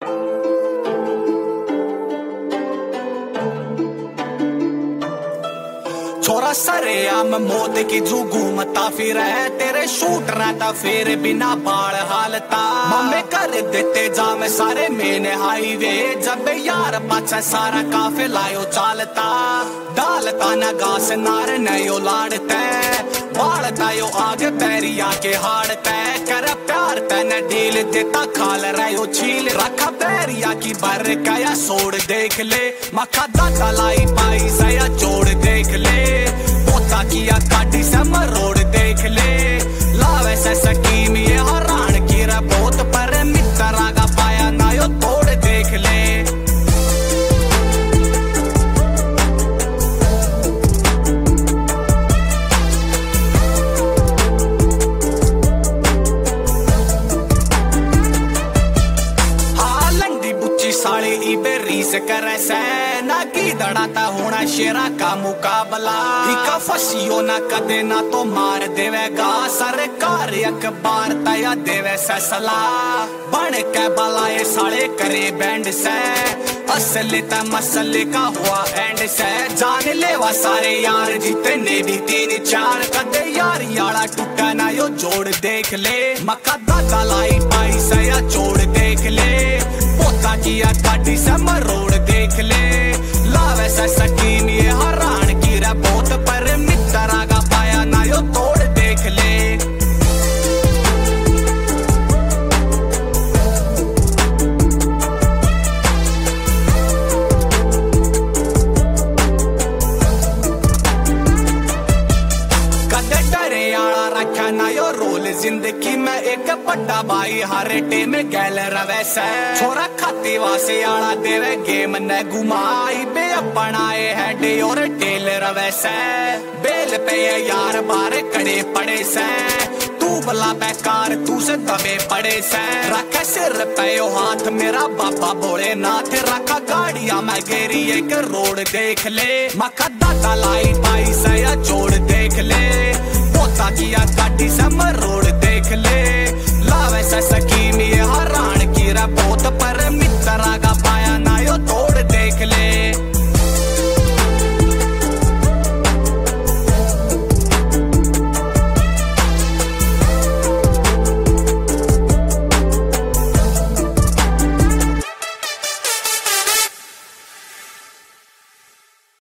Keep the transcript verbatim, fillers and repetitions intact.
छोरा सरेआम मौत की जुगू मता फिर है तेरे शूट रहता फिर बिना बाल हालता मम्मे कर देते जाम सारे मेने हाईवे जब यार पाछा सारा काफे लायो चालता डालता न घास नार नयो लाड़ते बाढ़ता यो आगे पैरिया के हाड़ते कर प्यार तन डील देता खाल रहो छील रखा पैरिया की बर कया सोड़ देख ले मखा दादा लाई पाई सया चोड़ देख ले पोता किया काटी से मरोड़ देख ले लावे से सकीम ये हरान की रे बहुत पर मित्रा का पाया ना यो तोड़ देख ले साले इबे रीस करे से ना की दड़ाता होना शेरा का मुकाबला इका फसियो ना कदे ना तो मार देवेगा सरकार अखबार तया देवे से सलाह बन के बलाए साले करे बैंड से असली त मसले का हुआ एंड से जान लेवा सारे यार जितने भी तीन चार कदे यार यारा टूटा ना यो जोड़ देख ले मक्का दादा लाई पाई सया जोड़ देख ले पोता किया काटी से मरोड़ देख ले लावे से सकीम ये हरान की रे बहुत पर मित्रा का पाया ना यो तोड़ देख ले कदे डरे आला रखा ना यो रोल जिंदगी में एक बड़ा भाई हर टेम गैल रवे से छोरा खाती वासे आला देवे गेम न घुमाई बे अपनाए हेड और टेल रवे से बेल पे ये यार बार कड़े पड़े से तू बला बेकार तू से दबे पड़े से रखे सिर पे यो हाथ मेरा बाबा बोले नाथ रखा गाड़िया मैं गेरी एक रोड देख ले मखा दादा लाई पाई सया जोड़ देख ले पोता किया काटी से मरो